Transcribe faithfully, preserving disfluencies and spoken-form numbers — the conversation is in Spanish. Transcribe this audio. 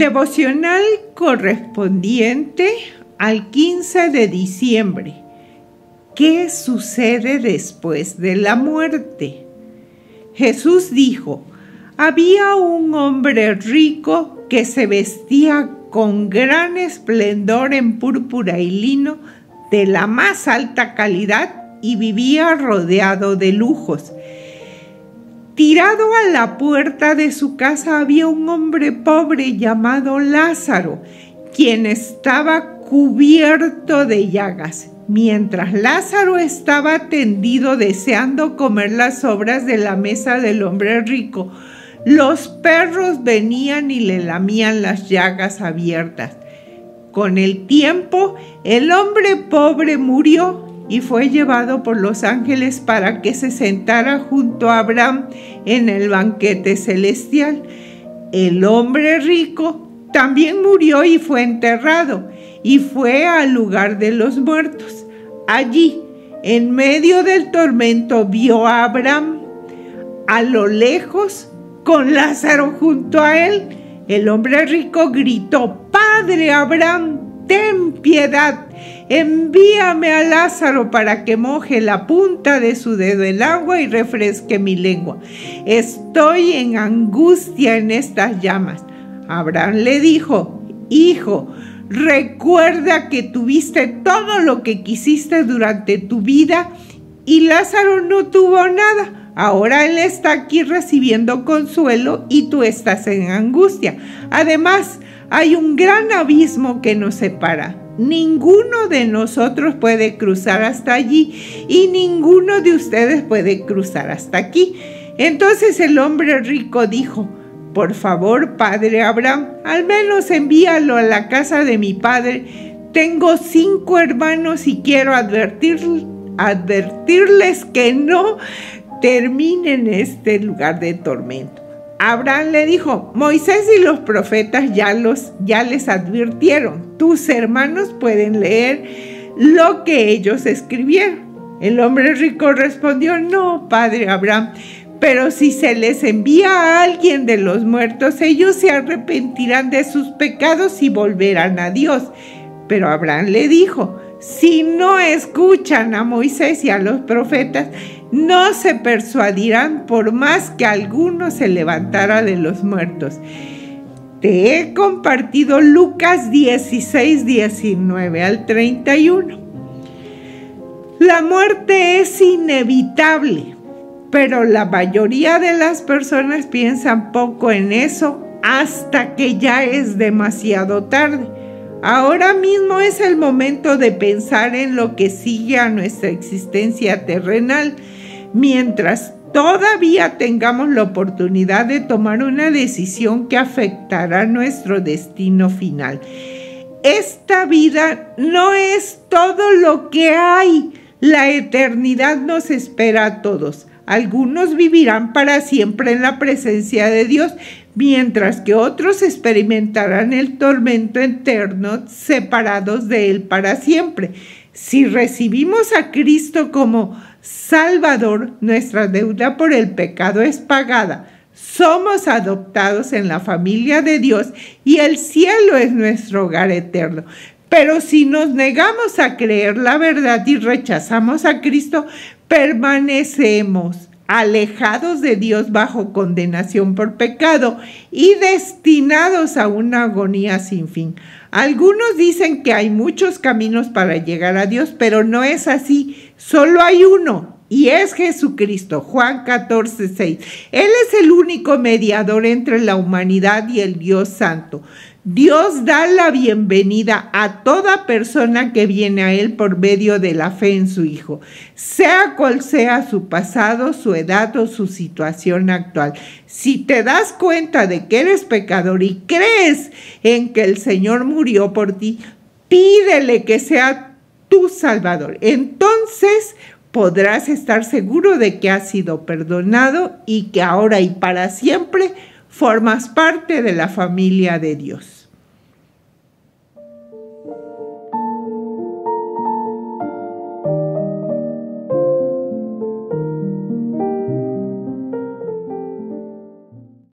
Devocional correspondiente al quince de diciembre. ¿Qué sucede después de la muerte? Jesús dijo: había un hombre rico que se vestía con gran esplendor en púrpura y lino de la más alta calidad y vivía rodeado de lujos. Tirado a la puerta de su casa había un hombre pobre llamado Lázaro, quien estaba cubierto de llagas. Mientras Lázaro estaba tendido deseando comer las sobras de la mesa del hombre rico, los perros venían y le lamían las llagas abiertas. Con el tiempo, el hombre pobre murió y fue llevado por los ángeles para que se sentara junto a Abraham en el banquete celestial. El hombre rico también murió y fue enterrado, y fue al lugar de los muertos. Allí, en medio del tormento, vio a Abraham a lo lejos con Lázaro junto a él. El hombre rico gritó: «Padre Abraham, ten piedad, envíame a Lázaro para que moje la punta de su dedo en agua y refresque mi lengua. Estoy en angustia en estas llamas». Abraham le dijo: «Hijo, recuerda que tuviste todo lo que quisiste durante tu vida y Lázaro no tuvo nada. Ahora él está aquí recibiendo consuelo y tú estás en angustia. Además, hay un gran abismo que nos separa. Ninguno de nosotros puede cruzar hasta allí y ninguno de ustedes puede cruzar hasta aquí». Entonces el hombre rico dijo: «Por favor, padre Abraham, al menos envíalo a la casa de mi padre. Tengo cinco hermanos y quiero advertir, advertirles que no terminen este lugar de tormento». Abraham le dijo: «Moisés y los profetas ya, los, ya les advirtieron. Tus hermanos pueden leer lo que ellos escribieron». El hombre rico respondió: «No, padre Abraham, pero si se les envía a alguien de los muertos, ellos se arrepentirán de sus pecados y volverán a Dios». Pero Abraham le dijo: «Si no escuchan a Moisés y a los profetas, no se persuadirán por más que alguno se levantara de los muertos». Te he compartido Lucas dieciséis, diecinueve al treinta y uno. La muerte es inevitable, pero la mayoría de las personas piensan poco en eso hasta que ya es demasiado tarde. Ahora mismo es el momento de pensar en lo que sigue a nuestra existencia terrenal, mientras todavía tengamos la oportunidad de tomar una decisión que afectará nuestro destino final. Esta vida no es todo lo que hay. La eternidad nos espera a todos. Algunos vivirán para siempre en la presencia de Dios, mientras que otros experimentarán el tormento eterno separados de Él para siempre. Si recibimos a Cristo como Salvador, nuestra deuda por el pecado es pagada. Somos adoptados en la familia de Dios y el cielo es nuestro hogar eterno. Pero si nos negamos a creer la verdad y rechazamos a Cristo, permanecemos alejados de Dios bajo condenación por pecado y destinados a una agonía sin fin. Algunos dicen que hay muchos caminos para llegar a Dios, pero no es así. Solo hay uno, y es Jesucristo. Juan catorce, seis. Él es el único mediador entre la humanidad y el Dios Santo. Dios da la bienvenida a toda persona que viene a Él por medio de la fe en su Hijo, sea cual sea su pasado, su edad o su situación actual. Si te das cuenta de que eres pecador y crees en que el Señor murió por ti, pídele que sea tu Salvador. Entonces podrás estar seguro de que has sido perdonado y que ahora y para siempre formas parte de la familia de Dios.